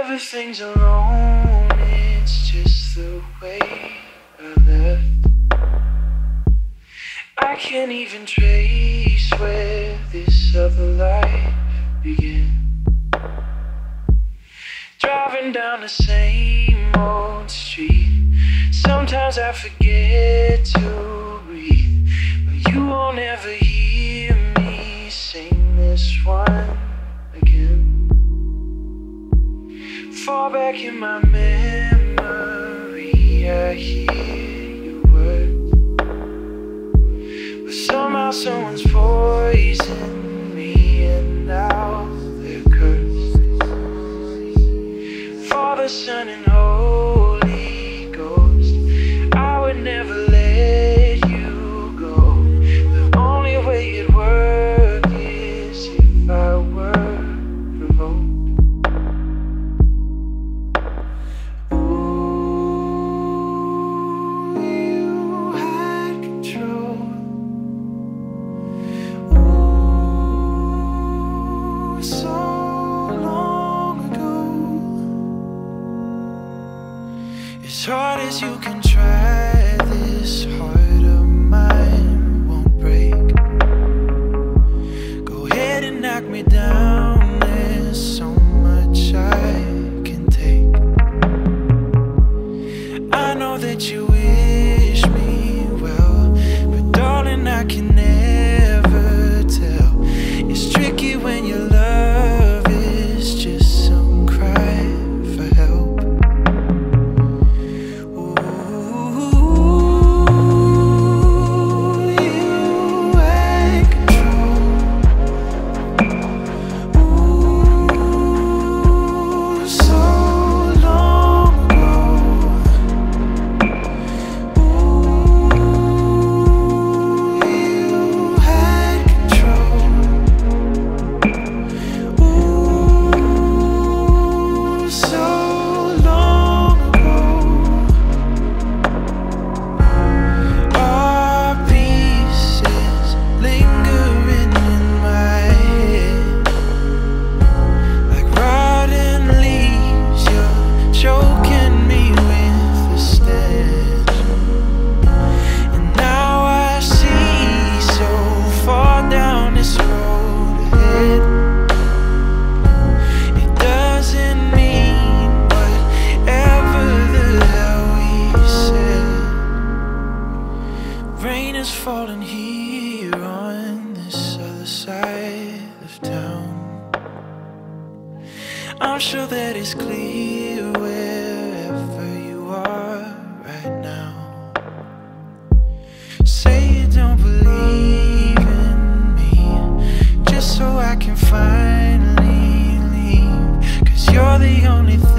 Everything's alone, it's just the way I left. I can't even trace where this other life began. Driving down the same old street, sometimes I forget to breathe, but you won't ever hear me sing this one again. Far back in my memory, I hear your words, but somehow someone's poisoned me and now they're cursed. Father, Son, and Holy Ghost, I would never let you go. The only way it worked is if I were provoked. As hard as you can try, this heart of mine won't break. Go ahead and knock me down, there's so much I can take. I know that you wish me well, but darling, I can never tell. It's tricky when your love is just some cry for help. Falling here on this other side of town. I'm sure that it's clear wherever you are right now. Say you don't believe in me, just so I can finally leave, 'cause you're the only thing